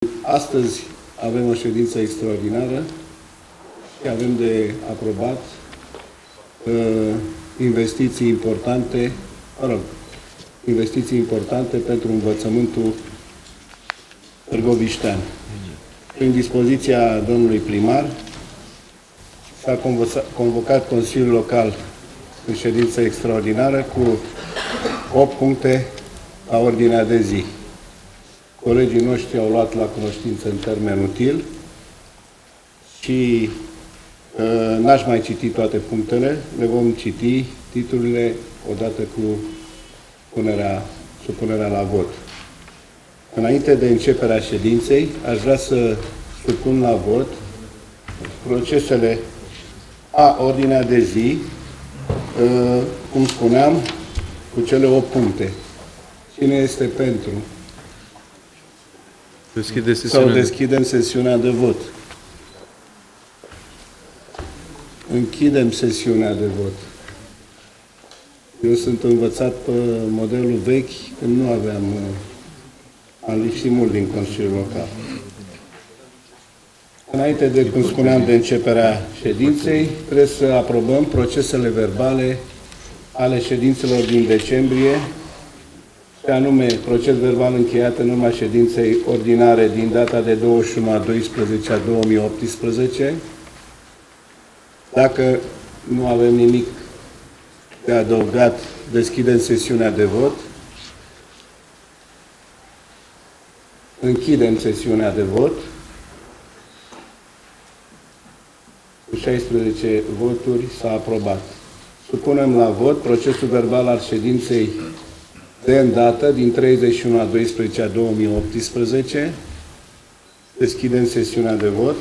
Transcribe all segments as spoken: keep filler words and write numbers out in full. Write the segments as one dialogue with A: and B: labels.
A: Astăzi avem o ședință extraordinară și avem de aprobat uh, investiții importante, mă rog, investiții importante pentru învățământul târgoviștean. Prin dispoziția domnului primar s-a convocat Consiliul Local în ședință extraordinară cu opt puncte la ordinea de zi. Colegii noștri au luat la cunoștință în termen util și uh, n-aș mai citi toate punctele, le vom citi titlurile odată cu punerea, supunerea la vot. Înainte de începerea ședinței, aș vrea să supun la vot procesele a ordinea de zi, uh, cum spuneam, cu cele opt puncte. Cine este pentru?
B: Deschide sesiunea.
A: Sau deschidem sesiunea de vot. Închidem sesiunea de vot. Eu sunt învățat pe modelul vechi, când nu aveam... Am lipsit mult din Consiliul Local. Înainte de, cum spuneam, de începerea ședinței, trebuie să aprobăm procesele verbale ale ședințelor din decembrie, și anume proces verbal încheiat în urma ședinței ordinare din data de douăzeci și unu a doisprezece a două mii optsprezece. Dacă nu avem nimic de adăugat, deschidem sesiunea de vot. Închidem sesiunea de vot. Cu șaisprezece voturi s-a aprobat. Supunem la vot procesul verbal al ședinței de îndată din treizeci și unu a doisprezece a două mii optsprezece. Deschidem sesiunea de vot.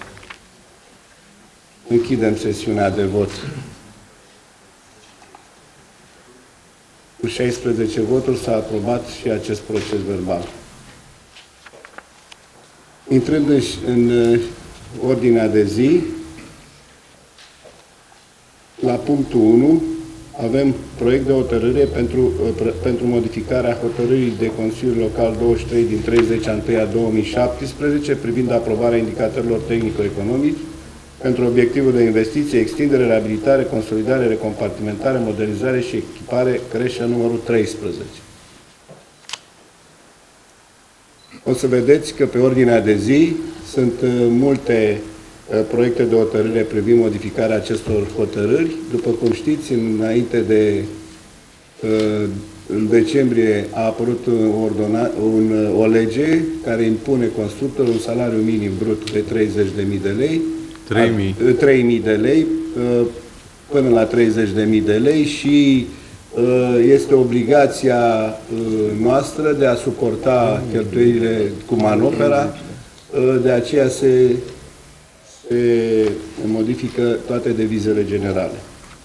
A: Închidem sesiunea de vot. Cu șaisprezece voturi s-a aprobat și acest proces verbal. Intrând în ordinea de zi, la punctul unu, avem proiect de hotărâre pentru, pentru modificarea hotărârii de Consiliul Local douăzeci și trei din treizeci a unu a două mii șaptesprezece privind aprobarea indicatorilor tehnico-economici pentru obiectivul de investiție, extindere, reabilitare, consolidare, recompartimentare, modernizare și echipare, creșă numărul treisprezece. O să vedeți că pe ordinea de zi sunt multe uh, proiecte de hotărâre privind modificarea acestor hotărâri. După cum știți, înainte de uh, în decembrie a apărut ordona, un, o lege care impune constructorul un salariu minim brut de treizeci de mii de lei, trei mii de lei uh, până la treizeci de mii de lei și este obligația noastră de a suporta cheltuielile cu manopera, de aceea se, se modifică toate devizele generale.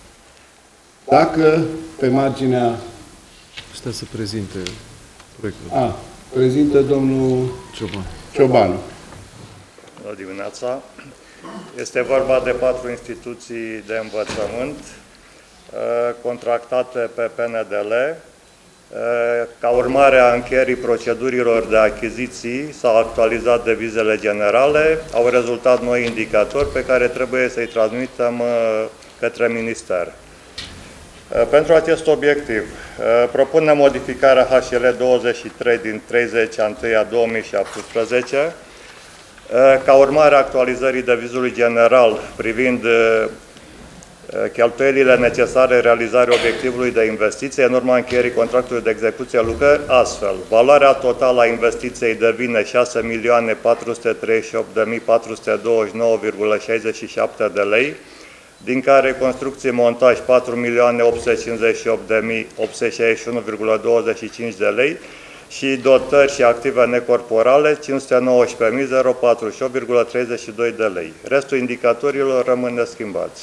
A: Dacă pe marginea...
B: Stă să prezinte proiectul.
A: A, prezintă domnul
B: Cioban.
A: Ciobanu.
C: Bună dimineața! Este vorba de patru instituții de învățământ contractate pe P N D L. Ca urmare a încheierii procedurilor de achiziții s-au actualizat devizele generale, au rezultat noi indicatori pe care trebuie să-i transmitem către minister. Pentru acest obiectiv, propunem modificarea H L douăzeci și trei din treizeci a unu a două mii șaptesprezece, ca urmare a actualizării devizului general privind cheltuielile necesare realizării obiectivului de investiție în urma încheierii contractului de execuție lucrări, astfel, valoarea totală a investiției devine șase milioane patru sute treizeci și opt de mii patru sute douăzeci și nouă virgulă șaizeci și șapte de lei, din care construcție montaj patru milioane opt sute cincizeci și opt de mii opt sute șaizeci și unu virgulă douăzeci și cinci de lei și dotări și active necorporale cinci sute nouăsprezece mii patruzeci și opt virgulă treizeci și doi de lei. Restul indicatorilor rămân neschimbați.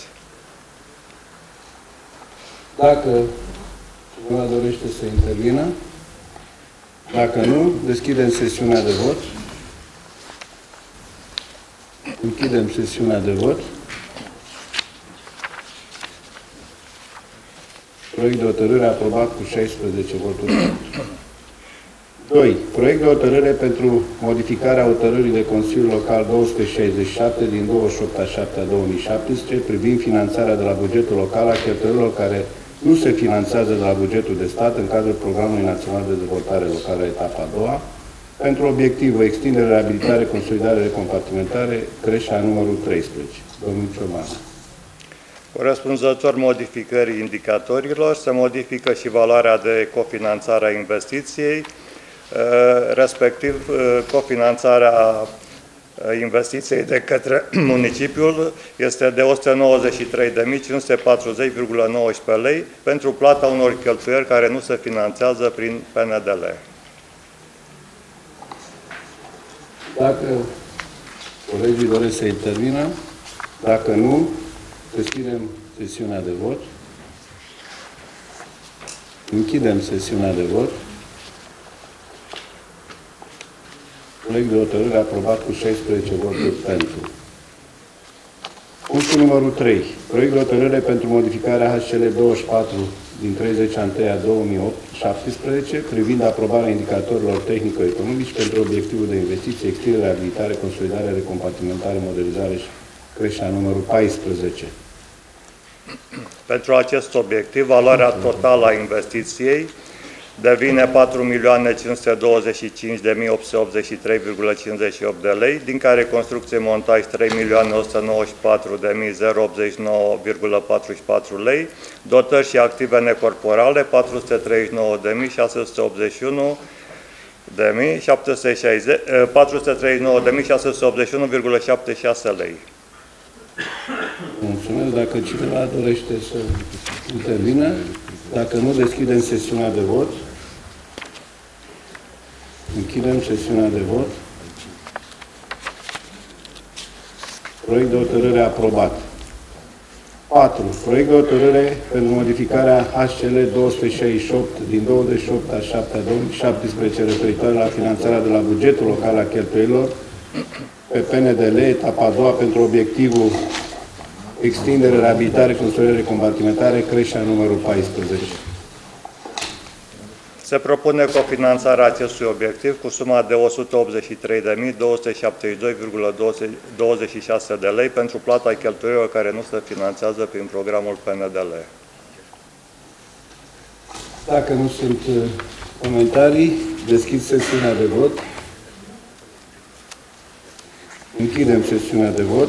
A: Dacă cineva dorește să intervină, dacă nu, deschidem sesiunea de vot. Închidem sesiunea de vot. Proiect de hotărâre aprobat cu șaisprezece voturi. doi. Proiect de hotărâre pentru modificarea hotărârii de Consiliul Local două sute șaizeci și șapte din douăzeci și opt a șaptea două mii șaptesprezece privind finanțarea de la bugetul local a cheltuielilor care nu se finanțează de la bugetul de stat în cadrul Programului Național de Dezvoltare Locală etapa a doua, pentru obiectivul extindere, reabilitare, consolidare, recompartimentare, creșterea numărul treisprezece. Domnul Cioban.
C: Corespunzător modificării indicatorilor, se modifică și valoarea de cofinanțare a investiției, respectiv cofinanțarea investiției de către municipiul este de o sută nouăzeci și trei de mii cinci sute patruzeci virgulă nouăsprezece lei pentru plata unor cheltuieli care nu se finanțează prin P N D L.
A: Dacă colegii doresc să intervină, dacă nu, deschidem sesiunea de vot. Închidem sesiunea de vot. Proiect de hotărâre aprobat cu șaisprezece voturi pentru. Punctul numărul trei. Proiect de hotărâre pentru modificarea H C L douăzeci și patru din treizeci a întâi a două mii șaptesprezece privind aprobarea indicatorilor tehnico-economici pentru obiectivul de investiție, extindere, reabilitare, consolidare, recompartimentare, modernizare și creșterea numărul paisprezece.
C: Pentru acest obiectiv, valoarea totală a investiției devine patru milioane cinci sute douăzeci și cinci de mii opt sute optzeci și trei virgulă cincizeci și opt de lei, din care construcție montaj trei milioane o sută nouăzeci și patru de mii optzeci și nouă virgulă patruzeci și patru lei, dotări și active necorporale patru sute treizeci și nouă de mii șase sute optzeci și unu de mii șapte sute șaizeci, patru sute treizeci și nouă de mii șase sute optzeci și unu virgulă șaptezeci și șase lei.
A: Mulțumesc. Dacă cineva dorește să intervină, dacă nu, deschidem sesiunea de vot. Închidem sesiunea de vot. Proiect de hotărâre aprobat. patru. Proiect de hotărâre pentru modificarea H C L două sute șaizeci și opt din douăzeci și opt a șaptea două mii șaptesprezece referitoare la finanțarea de la bugetul local a cheltuielilor pe P N D L, etapa a doua, pentru obiectivul extindere, reabilitare, consolidare, compartimentare, creșterea numărul paisprezece.
C: Se propune cofinanțarea acestui obiectiv cu suma de o sută optzeci și trei de mii două sute șaptezeci și doi virgulă douăzeci și șase de lei pentru plata cheltuielilor care nu se finanțează prin programul P N D L.
A: Dacă nu sunt comentarii, deschid sesiunea de vot. Închidem sesiunea de vot.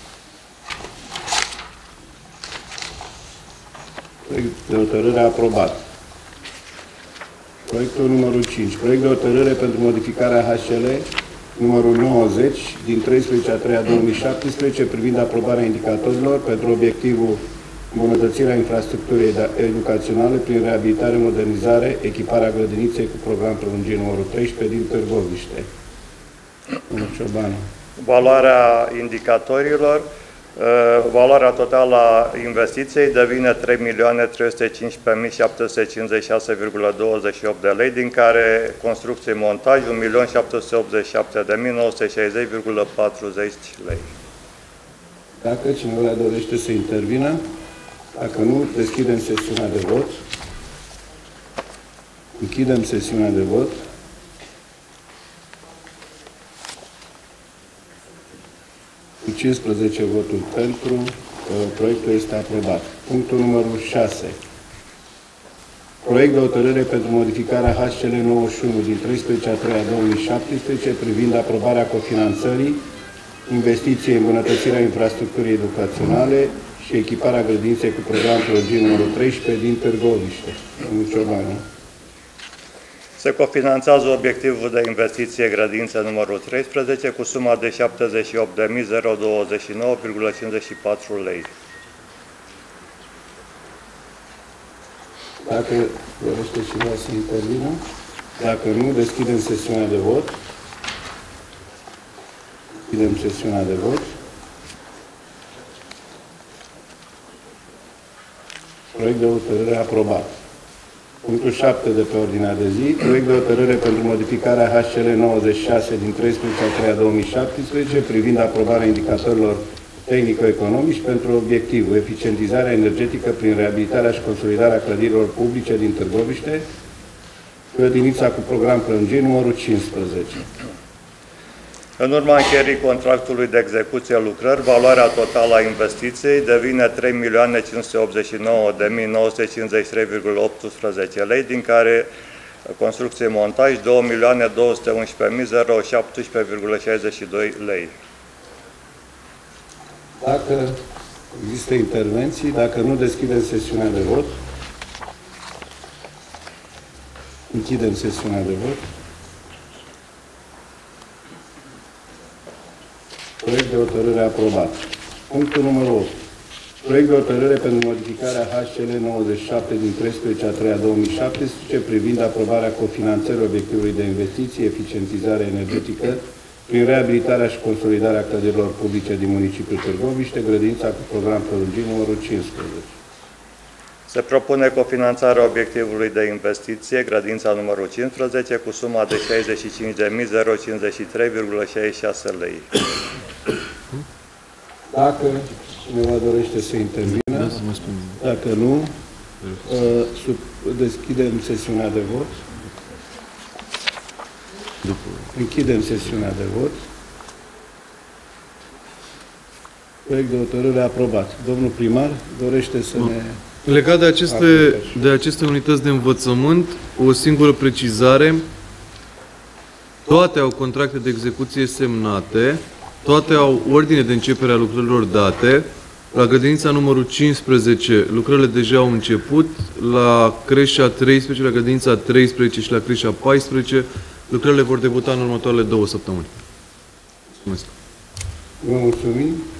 A: Proiect de hotărâre aprobat. Proiectul numărul cinci. Proiect de hotărâre pentru modificarea H C L numărul nouăzeci din treisprezece a treia două mii șaptesprezece privind aprobarea indicatorilor pentru obiectivul îmbunătățirea infrastructurii educaționale prin reabilitare, modernizare, echiparea grădiniței cu program prelungit numărul treisprezece din Târgoviște. Domnul Ciobanu.
C: Valoarea indicatorilor, valoarea totală a investiției devine trei milioane trei sute cincisprezece mii șapte sute cincizeci și șase virgulă douăzeci și opt de lei, din care construcție montaj un milion șapte sute optzeci și șapte de mii nouă sute șaizeci virgulă patruzeci lei.
A: Dacă cineva dorește să intervină, dacă nu, deschidem sesiunea de vot. Închidem sesiunea de vot. Cu cincisprezece voturi pentru, proiectul este aprobat. Punctul numărul șase. Proiect de hotărâre pentru modificarea H C L nouăzeci și unu din treisprezece a treia două mii șaptesprezece privind aprobarea cofinanțării investiției îmbunătățirea infrastructurii educaționale și echiparea grădiniței cu program prelungit numărul treisprezece din Târgoviște. Domnul Ciobanu.
C: Se cofinanțează obiectivul de investiție grădință numărul treisprezece cu suma de șaptezeci și opt de mii douăzeci și nouă virgulă cincizeci și patru lei.
A: Dacă dorește cineva să intervină, dacă nu, deschidem sesiunea de vot. Deschidem sesiunea de vot. Proiect de hotărâre aprobat. Punctul șapte de pe ordinea de zi, proiect de hotărâre pentru modificarea H C L nouăzeci și șase din treisprezece a treia două mii șaptesprezece privind aprobarea indicatorilor tehnico-economici pentru obiectivul eficientizarea energetică prin reabilitarea și consolidarea clădirilor publice din Târgoviște, grădinița cu program prelungit numărul cincisprezece.
C: În urma încheierii contractului de execuție lucrări, valoarea totală a investiției devine trei milioane cinci sute optzeci și nouă de mii nouă sute cincizeci și trei virgulă optsprezece lei, din care construcție montaj două milioane două sute unsprezece mii șaptesprezece virgulă șaizeci și doi lei.
A: Dacă există intervenții, dacă nu, deschidem sesiunea de vot. Închidem sesiunea de vot. Proiect de hotărâre aprobat. Punctul numărul opt. Proiect de hotărâre pentru modificarea H C L nouăzeci și șapte din treisprezece a treia două mii șaptesprezece privind aprobarea cofinanțării obiectivului de investiții, eficientizare energetică prin reabilitarea și consolidarea clădirilor publice din municipiul Târgoviște, grădinița cu program prelungit numărul cincisprezece.
C: Se propune cofinanțarea obiectivului de investiție, grădința numărul cincisprezece, cu suma de șaizeci și cinci de mii cincizeci și trei virgulă șaizeci și șase lei.
A: Dacă cineva dorește să intervină,
B: Da, să mă spun.
A: dacă nu, deschidem sesiunea de vot.
B: După.
A: Închidem sesiunea de vot. Proiect de hotărâre aprobat. Domnul primar dorește să ne...
B: Legat de aceste, de aceste unități de învățământ, o singură precizare. Toate au contracte de execuție semnate, toate au ordine de începere a lucrărilor date. La grădinița numărul cincisprezece, lucrările deja au început. La creșa treisprezece, la grădinița treisprezece și la creșa paisprezece, lucrările vor debuta în următoarele două săptămâni. Mulțumesc.
A: Vă mulțumim.